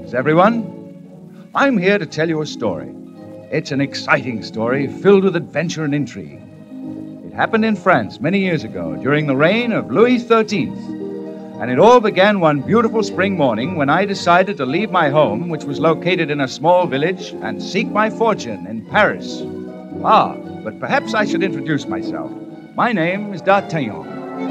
Greetings, everyone. I'm here to tell you a story. It's an exciting story filled with adventure and intrigue. It happened in France many years ago during the reign of Louis XIII. And it all began one beautiful spring morning when I decided to leave my home, which was located in a small village, and seek my fortune in Paris. But perhaps I should introduce myself. My name is D'Artagnan.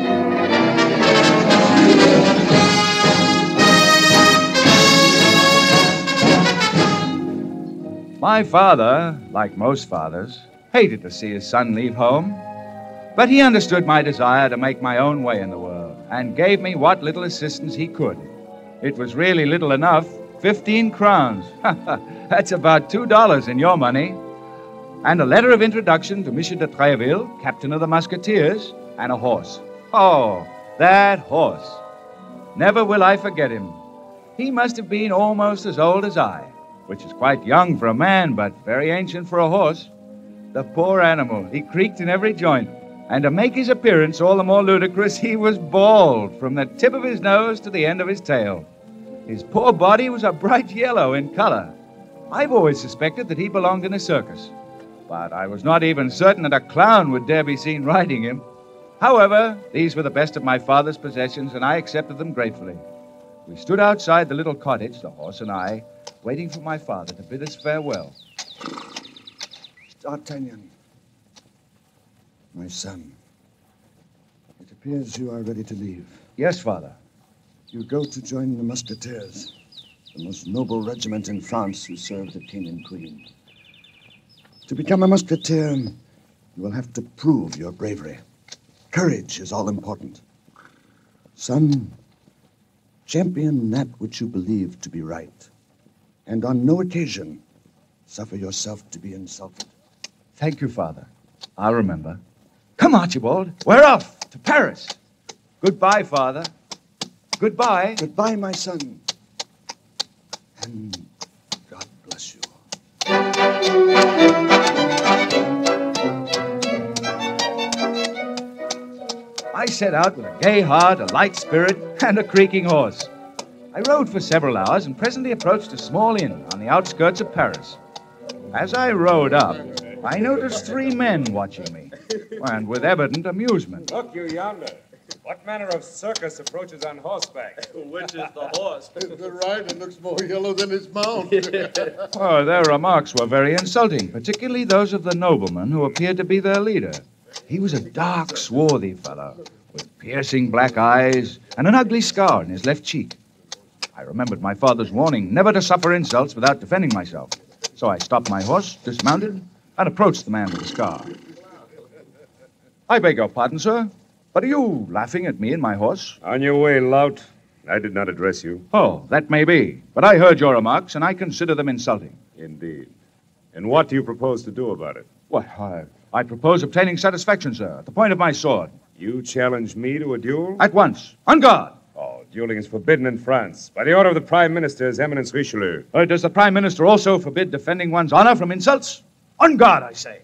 My father, like most fathers, hated to see his son leave home, but he understood my desire to make my own way in the world and gave me what little assistance he could. It was really little enough, 15 crowns. That's about $2 in your money. And a letter of introduction to Monsieur de Trèville, captain of the Musketeers, and a horse. Oh, that horse. Never will I forget him. He must have been almost as old as I, which is quite young for a man, but very ancient for a horse. The poor animal, he creaked in every joint. And to make his appearance all the more ludicrous, he was bald from the tip of his nose to the end of his tail. His poor body was a bright yellow in color. I've always suspected that he belonged in a circus, but I was not even certain that a clown would dare be seen riding him. However, these were the best of my father's possessions, and I accepted them gratefully. We stood outside the little cottage, the horse and I, waiting for my father to bid us farewell. D'Artagnan, my son, it appears you are ready to leave. Yes, Father. You go to join the Musketeers, the most noble regiment in France who serve the king and queen. To become a Musketeer, you will have to prove your bravery. Courage is all important. Son, champion that which you believe to be right, and on no occasion suffer yourself to be insulted. Thank you, Father. I'll remember. Come, Archibald. We're off to Paris. Goodbye, Father. Goodbye. Goodbye, my son. And God bless you. I set out with a gay heart, a light spirit, and a creaking horse. I rode for several hours and presently approached a small inn on the outskirts of Paris. As I rode up, I noticed 3 men watching me, and with evident amusement. Look, you yonder. What manner of circus approaches on horseback? Which is the horse? The rider looks more yellow than his mount. Oh, their remarks were very insulting, particularly those of the nobleman who appeared to be their leader. He was a dark, swarthy fellow, with piercing black eyes and an ugly scar on his left cheek. I remembered my father's warning never to suffer insults without defending myself. So I stopped my horse, dismounted, and approached the man with the scar. I beg your pardon, sir, but are you laughing at me and my horse? On your way, lout. I did not address you. Oh, that may be, but I heard your remarks, and I consider them insulting. Indeed. And what do you propose to do about it? Why, I propose obtaining satisfaction, sir, at the point of my sword. You challenge me to a duel? At once. On guard. Oh, dueling is forbidden in France by the order of the Prime Minister, His Eminence Richelieu. Does the Prime Minister also forbid defending one's honor from insults? On guard, I say.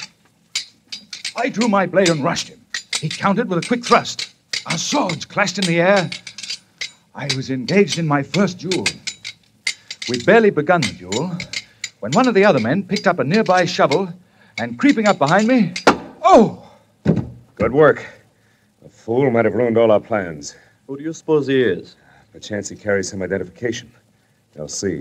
I drew my blade and rushed him. He countered with a quick thrust. Our swords clashed in the air. I was engaged in my first duel. We'd barely begun the duel when one of the other men picked up a nearby shovel and, creeping up behind me, oh! Good work. The fool might have ruined all our plans. Who do you suppose he is? Perchance he carries some identification. They'll see.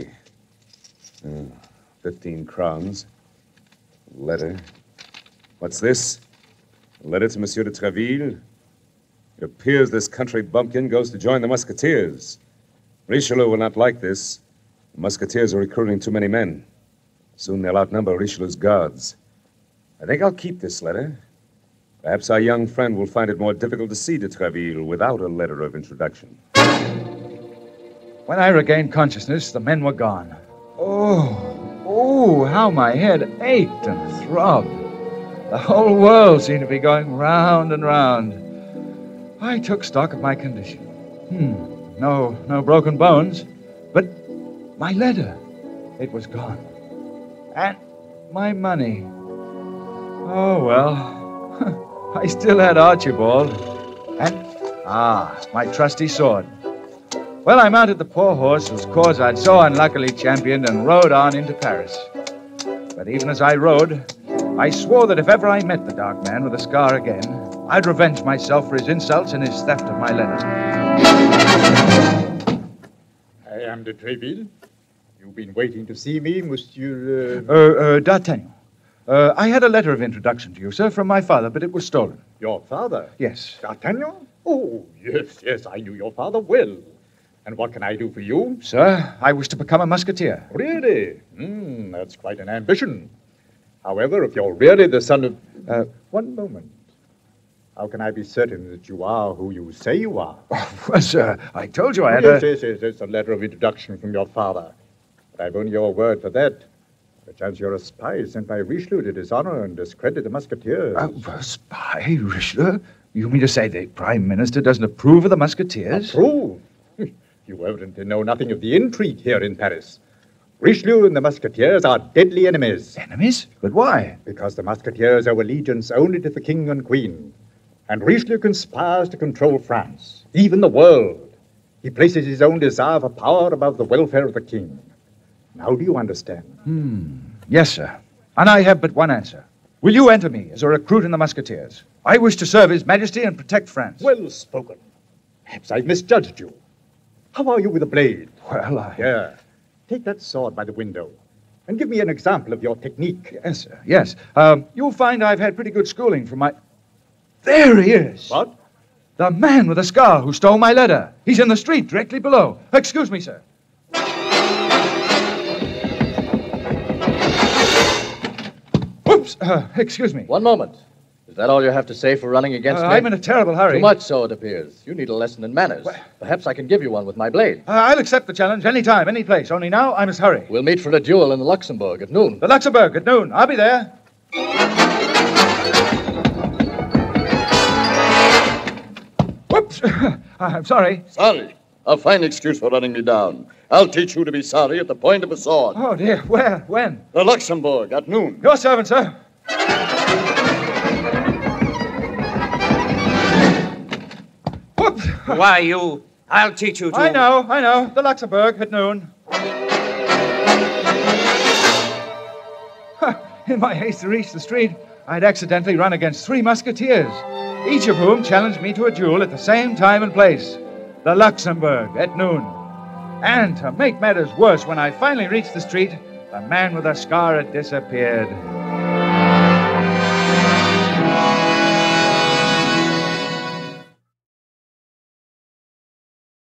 15 crowns. Letter. What's this? A letter to Monsieur de Trèville. It appears this country bumpkin goes to join the Musketeers. Richelieu will not like this. The Musketeers are recruiting too many men. Soon they'll outnumber Richelieu's guards. I think I'll keep this letter. Perhaps our young friend will find it more difficult to see de Trèville without a letter of introduction. When I regained consciousness, the men were gone. Oh, how my head ached and throbbed. The whole world seemed to be going round and round. I took stock of my condition. No broken bones, but my letter, it was gone. And my money. Oh, well, I still had Archibald. And, my trusty sword. Well, I mounted the poor horse whose cause I'd so unluckily championed and rode on into Paris. But even as I rode, I swore that if ever I met the dark man with a scar again, I'd revenge myself for his insults and his theft of my letters. I am de Treville. You've been waiting to see me, Monsieur... D'Artagnan. I had a letter of introduction to you, sir, from my father, but it was stolen. Your father? Yes. D'Artagnan? Oh, yes, I knew your father well. And what can I do for you? Sir, I wish to become a musketeer. Really? That's quite an ambition. However, if you're really the son of... one moment. How can I be certain that you are who you say you are? Well, sir, I told you I had Yes, it's a letter of introduction from your father. But I've only your word for that. Perchance you're a spy sent by Richelieu to dishonor and discredit the Musketeers. A spy, Richelieu? You mean to say the Prime Minister doesn't approve of the Musketeers? Approve? You evidently know nothing of the intrigue here in Paris. Richelieu and the Musketeers are deadly enemies. Enemies? But why? Because the Musketeers owe allegiance only to the King and Queen. And Richelieu conspires to control France, even the world. He places his own desire for power above the welfare of the King. Now do you understand? Yes, sir. And I have but one answer. Will you enter me as a recruit in the Musketeers? I wish to serve His Majesty and protect France. Well spoken. Perhaps I've misjudged you. How are you with a blade? Well, Here, take that sword by the window and give me an example of your technique. Yes, sir. Yes. You'll find I've had pretty good schooling from my... There he is. What? The man with the scar who stole my letter. He's in the street directly below. Excuse me, sir. Whoops. Excuse me. One moment. Is that all you have to say for running against me? I'm in a terrible hurry. Too much, so it appears. You need a lesson in manners. Perhaps I can give you one with my blade. I'll accept the challenge any time, any place. Only now I must hurry. We'll meet for a duel in the Luxembourg at noon. The Luxembourg at noon. I'll be there. Whoops. I'm sorry. Sorry. A fine excuse for running me down. I'll teach you to be sorry at the point of a sword. Oh, dear. Where? When? The Luxembourg at noon. Your servant, sir. Whoops. Why, you... I'll teach you to... I know. The Luxembourg at noon. In my haste to reach the street, I'd accidentally run against 3 musketeers, each of whom challenged me to a duel at the same time and place. The Luxembourg at noon. And to make matters worse, when I finally reached the street, the man with the scar had disappeared.